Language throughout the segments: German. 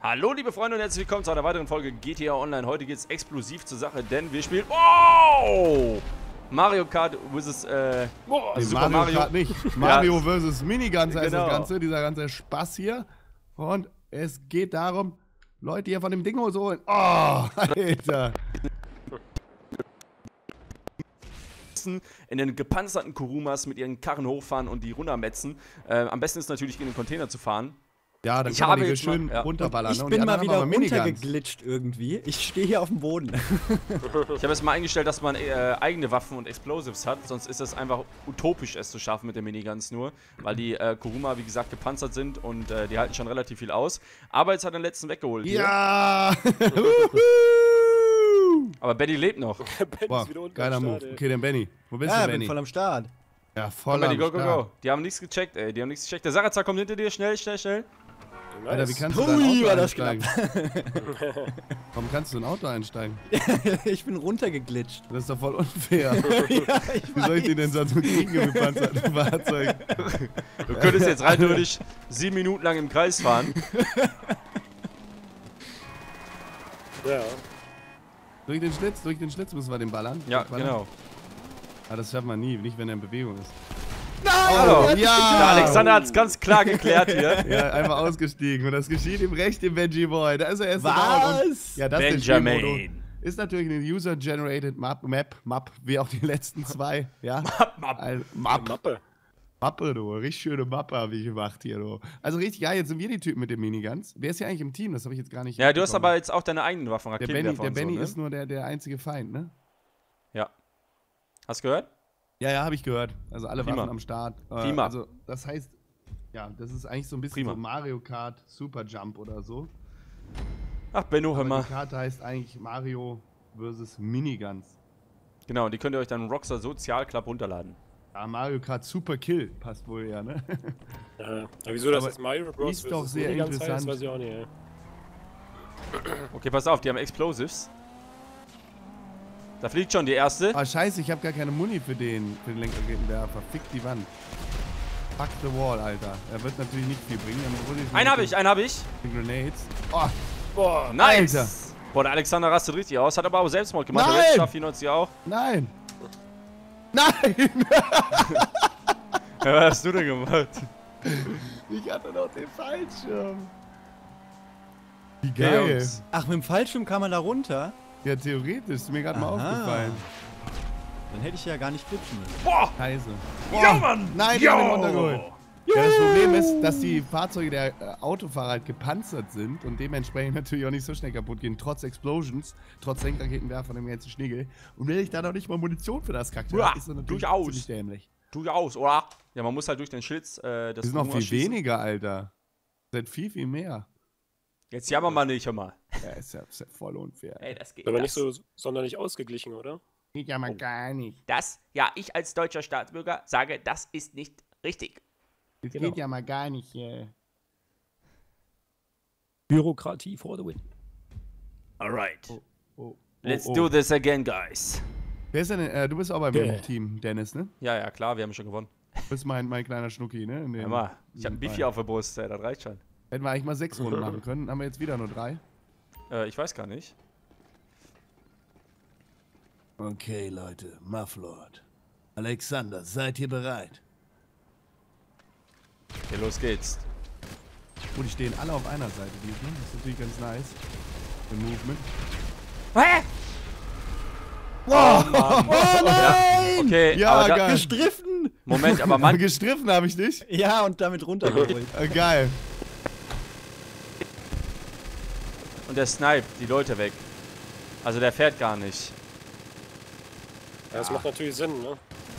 Hallo liebe Freunde und herzlich willkommen zu einer weiteren Folge GTA Online. Heute geht es explosiv zur Sache, denn wir spielen Mario Kart vs. Super Mario Kart nicht. Mario vs. Miniguns heißt das Ganze, dieser ganze Spaß hier. Und es geht darum, Leute hier von dem Ding holen. Oh, Alter. In den gepanzerten Kurumas mit ihren Karren hochfahren und die runtermetzen. Am besten ist natürlich in den Container zu fahren. Ja, dann kann man die schön runterballern. Ich bin mal wieder runtergeglitscht irgendwie. Ich stehe hier auf dem Boden. Ich habe jetzt mal eingestellt, dass man eigene Waffen und Explosives hat. Sonst ist es einfach utopisch, es zu schaffen mit den Miniguns nur. Weil die Kuruma, wie gesagt, gepanzert sind und die halten schon relativ viel aus. Aber jetzt hat er den letzten weggeholt. Ja! Aber Benny lebt noch. Benny ist wieder unten geiler Move. Okay, dann Benny. Wo bist du, Benny? Ich bin voll am Start. Ja, voll am Start. Go. Die haben nichts gecheckt, ey. Die haben nichts gecheckt. Der Sarazar kommt hinter dir. Schnell. Nice. Alter, wie kannst du da ein Auto einsteigen? Warum kannst du in ein Auto einsteigen? Ich bin runtergeglitscht. Das ist doch voll unfair. Ja, wie soll ich dir denn sonst mit gegengepanzerten Fahrzeug? Du könntest jetzt rein theoretisch 7 Minuten lang im Kreis fahren. Ja. Durch den Schlitz müssen wir den ballern. Ja, genau. Aber das schaffen wir nie, nicht wenn er in Bewegung ist. Nein! Oh, ja! Der Alexander hat es ganz klar geklärt hier. Ja, einfach ausgestiegen. Und das geschieht ihm recht im Benji Boy. Da ist er erst Was? Ja, das Benjamin. Ist natürlich eine User-Generated Map, wie auch die letzten zwei. Ja? Mappe, du. Richtig schöne Mappe habe ich gemacht hier, du. Also richtig geil, jetzt sind wir die Typen mit den Miniguns. Wer ist hier eigentlich im Team? Das habe ich jetzt gar nicht. Ja, du hast aber jetzt auch deine eigenen Waffen. Der Benny ist nur der einzige Feind, ne? Ja. Hast du gehört? Ja, habe ich gehört. Also alle Waffen am Start. Prima. Also das heißt, ja, das ist eigentlich so ein bisschen so Mario Kart Super Jump oder so. Ach, Benno, hör mal. Die Karte heißt eigentlich Mario vs. Miniguns. Genau, die könnt ihr euch dann im Rockstar Sozial Club runterladen. Ja, Mario Kart Super Kill passt wohl ja, ne? Ja, aber wieso das jetzt Mario Bros. Ist doch sehr interessant. Das weiß ich auch nicht, ey. Okay, pass auf, die haben Explosives. Da fliegt schon die erste. Ah, scheiße, ich habe gar keine Muni für den Lenkraketenwerfer. Fick die Wand. Fuck the wall, Alter. Er wird natürlich nicht viel bringen. Einen hab ich. Grenades. Oh. Boah, nice. Alter. Boah, der Alexander rastet richtig aus. Hat aber auch Selbstmord gemacht. Nein. Der Red Star 94 auch. Nein. Nein. Ja, was hast du denn gemacht? Ich hatte noch den Fallschirm. Wie geil. Okay, ach, mit dem Fallschirm kam man da runter? Ja, theoretisch. Ist mir gerade mal aufgefallen. Dann hätte ich ja gar nicht glitschen müssen. Boah! Scheiße. Ja, Mann! Nein, ich hab ihn runtergeholt. Ja, das Problem ist, dass die Fahrzeuge der Autofahrer halt gepanzert sind und dementsprechend natürlich auch nicht so schnell kaputt gehen, trotz Explosions, trotz Lenkraketenwerfer und dem ganzen Schnigel. Und wenn ich da noch nicht mal Munition für das Kaktus habe, ist das natürlich ziemlich dämlich. Durchaus, oder? Ja, man muss halt durch den Schlitz das ist noch viel weniger, Alter. Das sind viel mehr. Jetzt jammer mal nicht, hör mal. Ja, ist ja voll unfair. Ey, das geht. Aber nicht so sonderlich ausgeglichen, oder? Geht ja mal gar nicht. Ich als deutscher Staatsbürger sage, das ist nicht richtig. Das geht ja mal gar nicht. Bürokratie for the win. Alright. Let's do this again, guys. Wer ist denn, du bist auch bei mir im Team, Dennis, ne? Ja, klar, wir haben schon gewonnen. Du bist mein kleiner Schnucki, ne? Hör mal, ich hab ein Bifi auf der Brust, das reicht schon. Hätten wir eigentlich mal 6 Runden machen können, haben wir jetzt wieder nur 3. Ich weiß gar nicht. Okay, Leute, Mufflord. Alexander, seid ihr bereit? Okay, los geht's. Und die stehen alle auf einer Seite diesmal. Das ist natürlich ganz nice. Für Movement. Hä? Wow! Oh nein! Ja, okay, Ja, aber geil. Gestriffen! Moment, aber Mann. Gestriffen habe ich dich? Ja, und damit runtergeholt. Geil. Und der sniped die Leute weg. Also der fährt gar nicht. Ja, das macht natürlich Sinn, ne?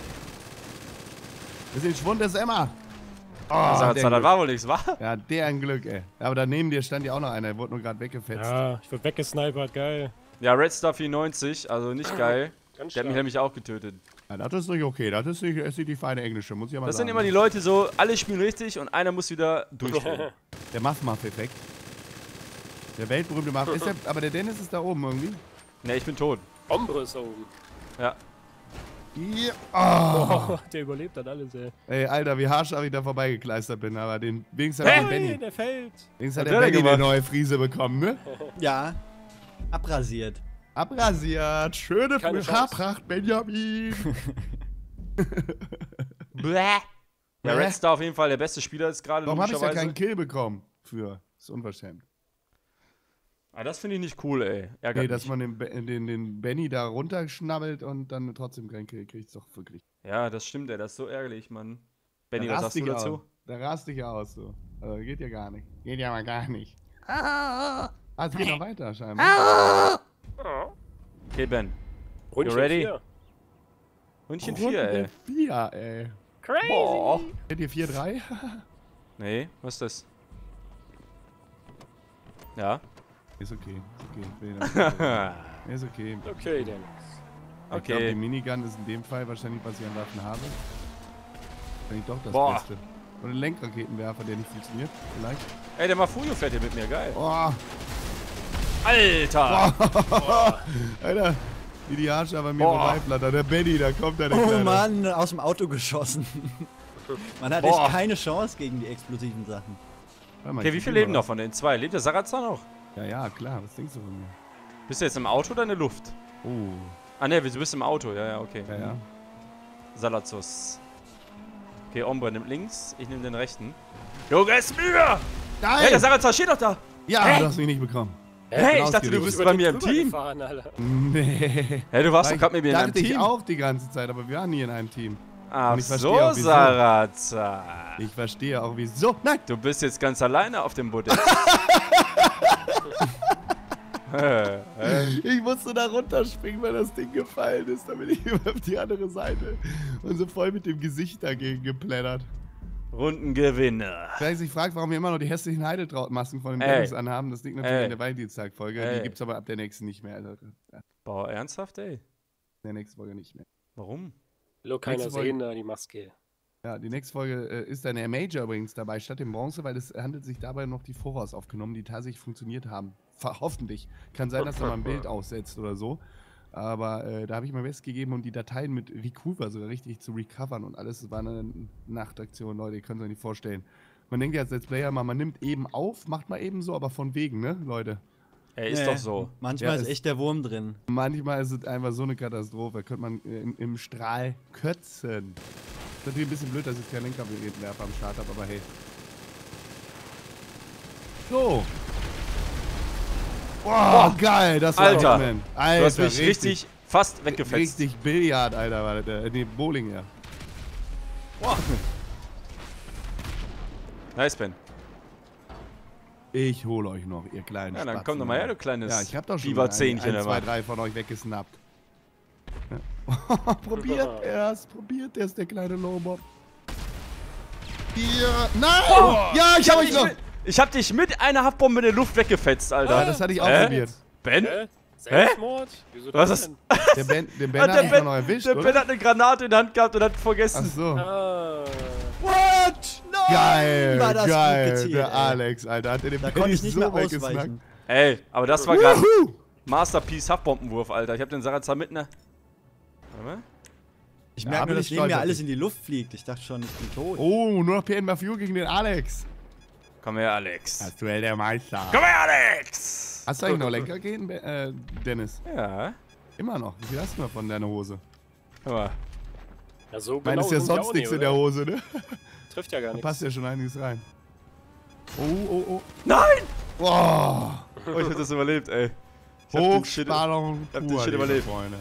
Wir sind Schwund, das ist Emma. Das war wohl nichts, wa? Ja, deren Glück, ey. Aber da neben dir stand ja auch noch einer, der wurde nur gerade weggefetzt. Ja, ich wurde weggesnipert, geil. Ja, Red Star 94, also nicht geil. Ganz Der hat mich nämlich auch getötet. Ja, das ist nicht okay. Das ist nicht die feine Englische, muss ich ja mal Das sagen. sind immer die Leute so, alle spielen richtig und einer muss wieder durchdrehen. Der Muff-Muff-Effekt. Der weltberühmte Muff. Aber der Dennis ist da oben irgendwie. Ne, ich bin tot. Ombre ist da oben. Ja. Ja. Oh, der überlebt dann alles, ey. Ey, Alter, wie haarscharf ich da vorbeigekleistert bin, aber wenigstens hat der Benny. Der fällt. Wenigstens hat Was der hat der Benny eine gemacht? neue Frise bekommen, ne? Ja. Abrasiert. Abrasiert. Schöne Keine Chance. Haarpracht, Benjamin. Bäh. Ja, Red Star auf jeden Fall der beste Spieler ist gerade, Warum habe ich da logischerweise. keinen Kill bekommen? Für. Ist unverschämt. Ah, das finde ich nicht cool, ey. Ärgert Nee, dass mich. man den Benny da runterschnabbelt und dann trotzdem keinen Kill kriegt, ist doch wirklich. Ja, das stimmt, ey. Das ist so ärgerlich, Mann. Benny, Da was rast sagst du dich dazu? aus. Da rast dich aus, so. Also, geht ja gar nicht. Geht ja mal gar nicht. Ah, es geht noch weiter, scheinbar. Okay, Ben. Rundchen ready? 4. Rundchen 4, ey. 4, ey. Crazy. Boah. Seht ihr 4-3? Nee, was ist das? Ja. Ist okay, ist okay. Ich will das. Ist okay. Okay, dann. Ich glaube, die Okay. Minigun ist in dem Fall wahrscheinlich, was ich an Waffen habe. Wahrscheinlich doch das Boah. Beste. Oder ein Lenkraketenwerfer, der nicht funktioniert. Vielleicht. Ey, der Mafuyo fährt hier mit mir, geil. Oh, Alter! Alter. Wie die Harsche bei mir Boah. vorbeiflattern. Der Benny, da kommt er, der Oh Kleine. Mann, aus dem Auto geschossen. Man hat Boah. echt keine Chance gegen die explosiven Sachen. Warte mal, Okay, ich wie guck viele mal leben noch was. von den zwei? Lebt der Sarazar noch? Ja, ja, klar. Was denkst du von mir? Bist du jetzt im Auto oder in der Luft? Oh, Ah, ne, du bist im Auto. Ja, ja, okay. ja, ja. Salazus. Okay, Ombre nimmt links, ich nehme den rechten. Junge, ist mir! Nein! Hey, der Sarazar steht doch da! Ja, Hä? du hast mich nicht bekommen. Hey, bin ich dachte, du ausgewichen. bist Über bei den mir im drüber Team. gefahren, Alter. Nee. Hey, du warst doch gerade mit mir in einem dachte ich Team. auch die ganze Zeit, aber wir waren nie in einem Team. Ach Und ich verstehe so, auch, wieso. Sarazar. Ich verstehe auch wieso. Nein! Du bist jetzt ganz alleine auf dem Boot. Ich musste da runterspringen, weil das Ding gefallen ist. Da bin ich über auf die andere Seite und so voll mit dem Gesicht dagegen geplättert. Rundengewinner. Wer sich fragt, warum wir immer noch die hässlichen Heideltraut-Masken von den Ey. Dennis anhaben, das liegt natürlich Ey. in der Valentinstag-Folge. Ey. Die gibt's aber ab der nächsten nicht mehr. Also, ja, Boah, ernsthaft, ey? in der nächsten Folge nicht mehr. Warum? Will keiner Nächste Folge. sehen, da die Maske. Ja, die nächste Folge ist dann der Major übrigens dabei, statt dem Bronze, weil es handelt sich dabei noch die Voraus aufgenommen, die tatsächlich funktioniert haben. Hoffentlich. Kann sein, dass da mal ein Bild aussetzt oder so. Aber da habe ich mein Bestes gegeben, um die Dateien mit Recover sogar richtig zu recovern und alles. Das war eine Nachtaktion, Leute, ihr könnt es euch nicht vorstellen. Man denkt ja als Let's Player mal, man nimmt eben auf, macht mal eben so, aber von wegen, ne, Leute? Ey, ist Nee, doch so. Manchmal Ja, ist ist- echt der Wurm drin. Manchmal ist es einfach so eine Katastrophe, da könnte man im Strahl kötzen. Ist natürlich ein bisschen blöd, dass ich keinen Lenkraketenwerfer am Start habe, aber hey. So. Boah, geil, das war Alter, Hitman. Alter, Du hast mich richtig fast weggefetzt. Richtig Billard, Alter, war das. Nee, Bowling, ja. Nice, Ben. Ich hol euch noch, ihr kleinen Ja, dann Spatzen, komm doch mal her, Alter. du kleines Ja, ich hab doch schon Biberzähnchen. ein, zwei, aber. drei von euch weggesnappt. Ja. Probiert erst, der kleine Lowbob. Hier, nein! Ja, ich hab euch noch! Ich hab dich mit einer Haftbombe in der Luft weggefetzt, Alter. Ja, das hatte ich auch Hä? probiert. Ben? Hä? Selbstmord? Wieso Was das ist- denn? Der Ben Ah, hat mich doch noch erwischt, der oder? Ben hat eine Granate in der Hand gehabt und hat Ach vergessen. so. Ah. What? Nein! Geil, war das gut geil, gezielt, der ey. Alex, Alter, hat er den Da Benny konnte ich nicht so mehr weggesnackt. ausweichen. Ey, aber das war gerade Masterpiece Haftbombenwurf, Alter. Ich hab den Sarazar mit einer. Warte mal. Ich Ja, merke bin nur, ich dass neben stolz mir auf alles dich. in die Luft fliegt. Ich dachte schon, ich bin tot. Oh, nur noch PN Mafio gegen den Alex. Komm her, Alex. Aktuell der Meister. Komm her, Alex! Hast du eigentlich noch Lenkraketen, Dennis? Ja. Immer noch. Wie viel hast du noch von deiner Hose? Hör mal. Ja, so Ich meine, genau ist ja sind die sonst auch nichts nicht, in der oder? Hose, ne? Trifft ja gar Da nichts. passt ja schon einiges rein. Oh, oh, oh. Nein! Boah. Oh, ich hab das überlebt, ey. Ich hab den Shit, Hochspannung ich hab den pur, Shit liebe überlebt. Freunde.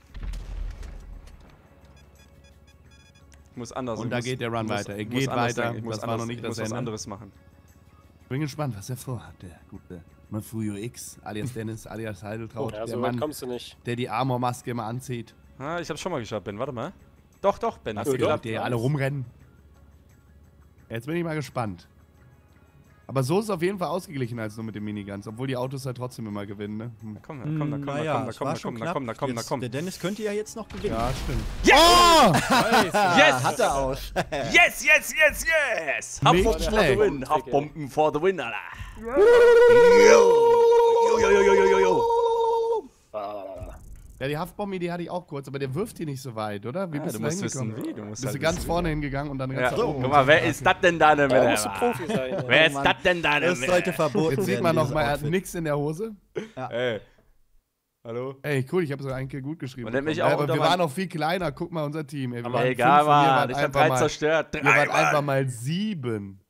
ich muss anders. Und ich da muss- geht der Run ich muss- weiter. Er ich geht muss anders weiter. denken. Ich muss Das war noch anders- nicht ich das muss was Ende. anderes machen. Bin gespannt, was er vorhat, der gute Mafuyo X, alias Dennis, alias Heideltraut. Ja, der so weit Mann, kommst du nicht. der die Armormaske immer anzieht. Ah, ich hab's schon mal geschafft, Ben. Warte mal. Doch, Ben. Hast Hast du du gedacht, geklappt? die alle rumrennen? Jetzt bin ich mal gespannt. Aber so ist es auf jeden Fall ausgeglichen als nur mit den Miniguns, obwohl die Autos halt trotzdem immer gewinnen, ne? Hm. Komm, da komm, da komm, da Naja, komm, da es komm, war da schon komm, da knapp. komm, da komm, da Jetzt- komm. Der Dennis könnte ja jetzt noch gewinnen. Ja, stimmt. Yes! Oh! Yes! Hat er auch. Yes, yes, yes, yes! Nicht Haftbomben for the schlecht. win, Haftbomben for the win, Alter. Yo, yo, yo, yo, yo, yo. Ah. Ja, die Haftbomb-Idee hatte ich auch kurz, aber der wirft die nicht so weit, oder? Wie Ja, bist du da musst wissen, hingekommen? wie. Du musst Bist du halt ganz wissen, vorne wie. hingegangen und dann Ja, ganz nach oben. guck mal, wer ist das denn da? Da musst du Profi sein. Ja. Wer ist Mann. das denn da? Das sollte verboten Jetzt sieht werden, man noch dieses mal, er hat Outfit. nix in der Hose. Ey. Hallo? Ey, cool, ich habe so einen Kill gut geschrieben. Man nennt mich bekommen. auch aber unter wir meinem- waren noch viel kleiner. Guck mal, unser Team. Ey, wir waren Egal, 5 und ihr Mann. wart Ich hab einfach 3 mal, zerstört. ihr wart 3, einfach mal 7.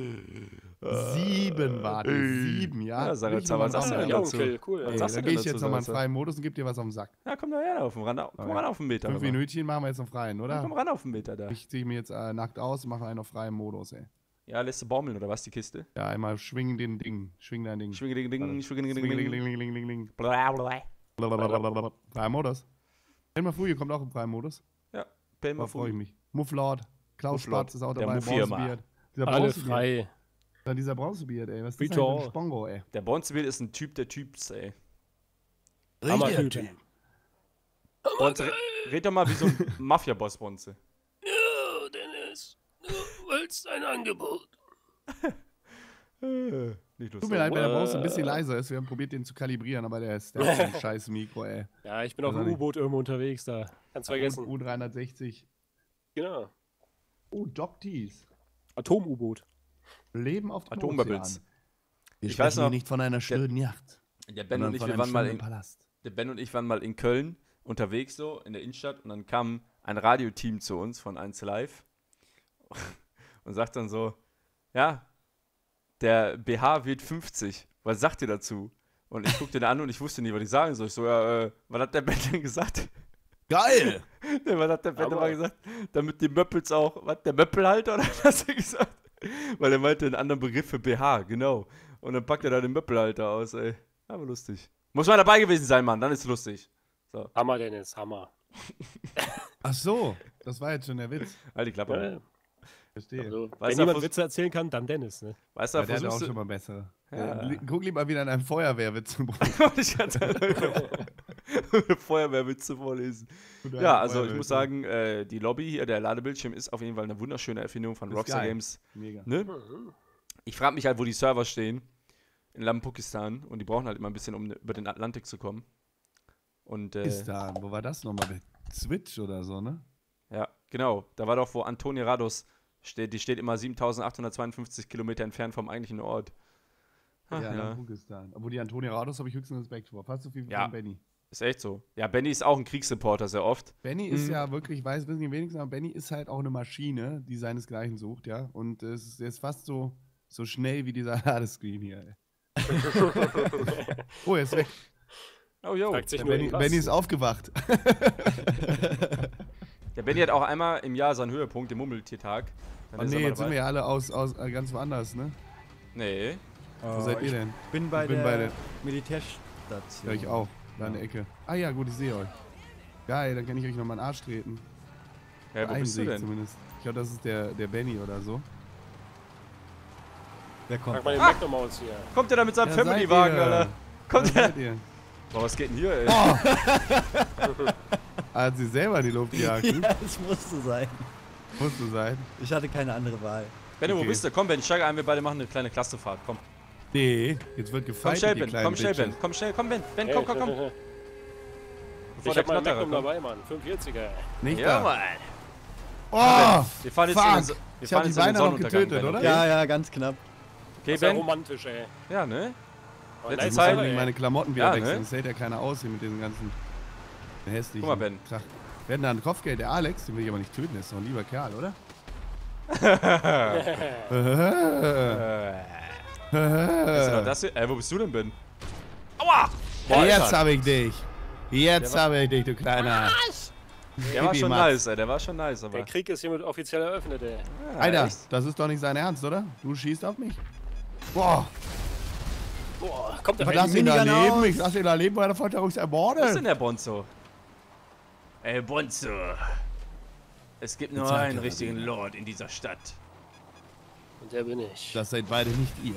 7 wart ihr. 7, ja? Ja, sag Nicht jetzt nur mal, mal was sagst du am denn Rand. dazu? Kill, cool. Was Ey, sagst da du gehe denn ich jetzt dazu, nochmal in Salzer? freien Modus und gib dir was auf den Sack. Ja, komm da her, komm ran auf den Meter. 5 aber. Minütchen machen wir jetzt noch freien, Ja, oder? komm ran auf den Meter da. Ich ziehe mir jetzt nackt aus und mache einen auf freiem Modus, ey. Ja, lässt du baumeln oder was, die Kiste? Ja, einmal schwingen den Ding. Schwing dein Ding. Schwinge, ding, ding, schwinge, ding, ding, ding. Swingelingelingelingeling. Bla, bla. Freier Modus. Elmar Fuge kommt auch im freien Modus. Ja, Ben Da freue ich mich. Mufflord. Klaus Mufflord, Spatz ist auch der dabei. Muffirma. Bronzebeard. Dieser Alle Bronzebeard. frei. Dann dieser Bronzebeard, ey. Was ist das Bitte. denn für ein Spongo, ey? Der Bronzebild ist ein Typ der Typs, ey. Hammertyp. Bonze, red doch mal wie so ein Mafia-Boss, Bonze. Ja, Dennis. Du willst ein Angebot. Nicht Tut mir leid, wenn der Bronze ein bisschen leiser ist. Wir haben probiert, den zu kalibrieren, aber der hat so ein scheiß Mikro, ey. Ja, ich bin auf Also dem nicht. U-Boot irgendwo unterwegs da. Kannst vergessen. U360. Genau. Oh, Doc Tees. Atom-U-Boot. Leben auf dem Atombubbles. Ozean. Wir Ich weiß sprechen hier noch, nicht von einer schönen Yacht, Der Ben sondern und ich, von wir einem waren mal schönen in, Palast. der Ben und ich waren mal in Köln unterwegs so in der Innenstadt und dann kam ein Radioteam zu uns von 1 Live und sagt dann so, ja, der BH wird 50, was sagt ihr dazu? Und ich guckte den an und ich wusste nicht, was ich sagen soll. Ich so, ja, was hat der Ben denn gesagt? Geil! Was hat der Ben Aber- mal gesagt? Damit die Möppels auch, was, der Möppelhalter oder was hat er gesagt? Weil er meinte einen anderen Begriff für BH, genau. Und dann packt er da den Möppelhalter aus, ey. Aber lustig. Muss mal dabei gewesen sein, Mann, dann ist es lustig. So, Hammer, Dennis, Hammer. Ach so, das war jetzt schon der Witz. halt die Klappe. Ja, Verstehe. also, Weißt wenn du, jemand vers- Witze erzählen kann, dann Dennis, ne? Weißt du, Ja, der hat auch versuchst schon du... mal bessere. Ja. Guck lieber wieder in einem Feuerwehrwitz zu Ich hatte Feuerwehrwitze vorlesen. Ja, also ich muss sagen, die Lobby hier, der Ladebildschirm ist auf jeden Fall eine wunderschöne Erfindung von Ist Rockstar geil. Games. Mega. Ne? Ich frage mich halt, wo die Server stehen. In Lampukistan. Und die brauchen halt immer ein bisschen, um über den Atlantik zu kommen. Und Ist da, wo war das nochmal? Switch oder so, ne? ja, genau. Da war doch, wo Antonia Rados steht. Die steht immer 7852 Kilometer entfernt vom eigentlichen Ort. Ach, Ja, ja. nach Pakistan. Obwohl die Antonia Rados habe ich höchsten Respekt vor. Fast so viel wie Ja. von Benny. Ist echt so. Ja, Benny ist auch ein Kriegsreporter sehr oft. Benny ist ja wirklich, wissen die wenigsten, aber Benny ist halt auch eine Maschine, die seinesgleichen sucht, ja. Und er ist fast so schnell wie dieser Ladescreen hier, ey. Oh, er ist weg. Oh, jo. Fragt sich Der nur Benny, was. Benny ist aufgewacht. Der Benny hat auch einmal im Jahr seinen Höhepunkt, den Mummeltiertag. Dann Oh ist er nee, mal jetzt sind dabei. wir ja alle aus ganz woanders, ne? Nee. Wo seid ihr denn? Ich bin bei Ich bin der bei der- Militärstation. Ja, ich auch. Da in der Ecke. Ah ja, gut, ich sehe euch. Geil, dann kann ich euch noch mal in den Arsch treten. Ja, wo Einen bist du sehe ich denn? zumindest. Ich glaube, das ist der Benny oder so. Wer Frag kommt? mal den McDonalds hier. Kommt der da mit seinem Ja, seid Family-Wagen, ihr? Alter? Da Kommt der? seid ihr. Boah, was geht denn hier, ey? Hat sie selber in die Luft gejagt. Ja, das musste sein. Musste sein. Ich hatte keine andere Wahl. Benny, wo Okay. bist du? Komm, Ben, steig ein, wir beide machen eine kleine Clusterfahrt. Komm. Nee, jetzt wird Komm gefeiert. schnell, Ben. Komm schnell, Ben. Komm schnell, komm, Ben. Ben, komm, komm, komm. Bevor Ich der hab meinen Knatterer Magnum kommt. dabei, Mann. 45er. Nicht Ja, da. Mann. Oh, Wir fahren jetzt fuck. in den, wir Ich fahren hab die jetzt in den beinahe noch Sonnenuntergang, getötet, Ben, oder? okay? Ja, ja, ganz knapp. Okay, Das ist ja Ben? romantisch, ey. Ja, ne? Aber Letzte Ich nice muss Zeit- halt ey. meine Klamotten wieder Ja, wechseln. ne? Das hält ja keiner aus hier mit diesen ganzen hässlichen. Guck mal, Ben. Krach. Wir hatten da ein Kopfgeld. Der Alex, den will ich aber nicht töten. Der ist doch ein lieber Kerl, oder? Ist doch das hier? Wo bist du denn, Ben? Aua! Boah, Jetzt Alter. habe ich dich. Jetzt habe ich dich, du kleiner. Der war Baby schon Matz. nice, ey. Der war schon nice, aber... Der Krieg ist hiermit offiziell eröffnet, ey. Ja, Alter, echt? das ist doch nicht sein Ernst, oder? Du schießt auf mich. Boah, Boah, kommt der ich lass ihn da Minigun leben. aus. Ich lass ihn da leben, weil er folgt uns Was ist ermordet. denn der Bonzo? Ey, Bonzo. Es gibt nur Jetzt sagt einen er, richtigen Alter. Lord in dieser Stadt. Und der bin ich. Das seid beide nicht ihr.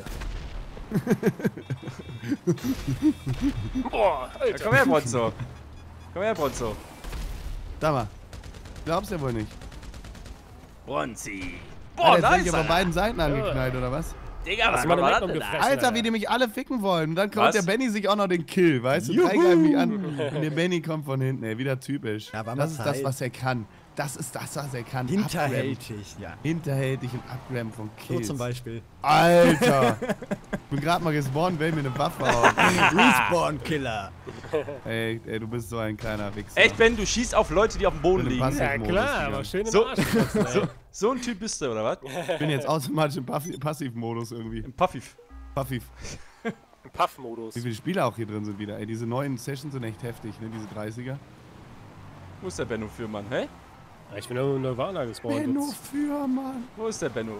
Boah, Ja, Alter. komm her, Bonzo. Komm her, Bonzo. Sag mal. Glaubst du ja wohl nicht. Bronzi. Alter, Boah, jetzt werd nice, ich aber Alter. beiden Seiten angeknallt, oder was? Digga, Hast was du mal war eine das denn da? gefressen, Alter, wie die mich alle ficken wollen. Und dann kommt Was? der Benny sich auch noch den Kill, weißt du? Drei greifen mich an und der Benny kommt von hinten, ey. Wieder typisch. Ja, war mal das ist das, Zeit. was er kann. Das ist das, was er kann. Hinterhältig, ja. Hinterhältig und Abgrammen von So Kills. zum Beispiel. Alter! Ich bin gerade mal gespawnt, will mir eine Waffe hauen. Respawn-Killer. Ey, du bist so ein kleiner Wichser. Echt, Ben, du schießt auf Leute, die auf dem Boden Mit dem liegen. Pass- Ja Modus klar, gegangen. aber schön im So- Arsch getroffen, ey. So ein Typ bist du, oder was? Ich bin jetzt automatisch im Passivmodus irgendwie. Im Puffif. Passiv. Im Puff-Modus. Wie viele Spieler auch hier drin sind wieder. Ey, diese neuen Sessions sind echt heftig, ne? Diese 30er. Wo ist der Benno für, Mann? Hä? Ich bin nur in Nirvana gespawnt Benno jetzt. für, Mann. Wo ist der Benno?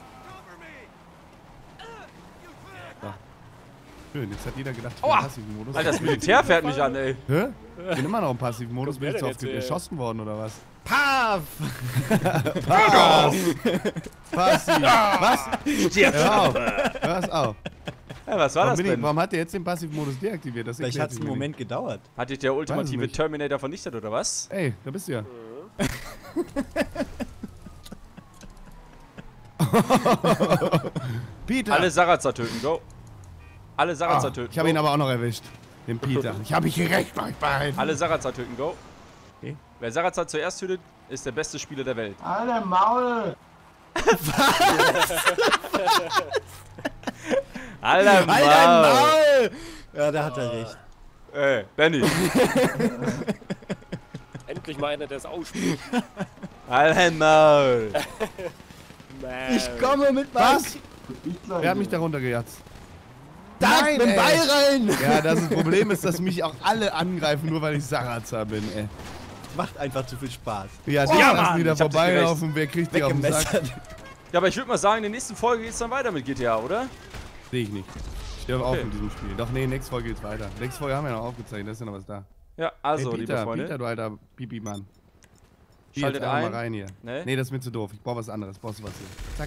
Schön, jetzt hat jeder gedacht, ich Aua! bin im passiven Modus. Alter, das Militär fährt mich an, ey. Hä? Ich bin immer noch im passiven Modus. Bin wer ich zu denn oft jetzt, geschossen worden oder was? Paf! Passiv. Was? Hör auf. Hör's auf. Ja, was war das, Ben? Warum hat der jetzt den Passivmodus deaktiviert? Das Vielleicht erklärt hat es sich einen mir Moment gedauert. Hat dich der ultimative nicht. Terminator vernichtet, oder was? nicht. Ey, da bist du ja. Peter! Alle Sarazar töten, go. Alle Sarazar töten. Ich habe ihn go. aber auch noch erwischt. Den Peter. Ich habe mich gerecht, euch beiden. Alle Sarazar töten, go. Okay. Wer Sarazar zuerst tötet, ist der beste Spieler der Welt. Alter, Maul! Alter, Maul. Maul! Ja, da hat er recht. Ey, Benny. Endlich mal einer, der es ausspricht. Alter, Maul. Ich komme mit Was? Wer hat mich da runtergejatzt? Nein, mit ey. Ball rein! Ja, das Problem ist, dass mich auch alle angreifen, nur weil ich Sarazar bin, ey. Macht einfach zu viel Spaß. Ja, die Ja, lassen Mann, wieder ich hab dich vorbeilaufen. Wer kriegt die auf den Sack? Weggemessert. Ja, aber ich würde mal sagen, in der nächsten Folge geht's dann weiter mit GTA, oder? Sehe ich nicht. Ich höre auf Okay. mit diesem Spiel. Doch, nee, nächste Folge geht's weiter. Nächste Folge haben wir noch aufgezeichnet, da ist ja noch was da. Ja, also, Hey, liebe Peter, Freunde. Peter, du alter Pipi-Mann. Geh Schaltet jetzt einfach ein. mal rein hier. Ne? Nee, das ist mir zu doof. Ich brauche was anderes. Brauchst du was hier? Zack.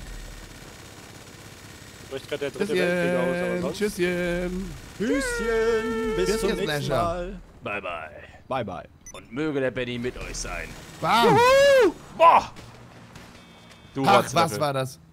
Bricht gerade der dritte Weltkrieg aus, aber Tschüsschen. sonst. Tschüsschen. Tschüsschen, bis Tschüss, zum ihr nächsten Slasher. Mal. Bye, bye. Bye, bye. Und möge der Benny mit euch sein. Bam. Boah! Du Ach, Rotzlöffel. was war das?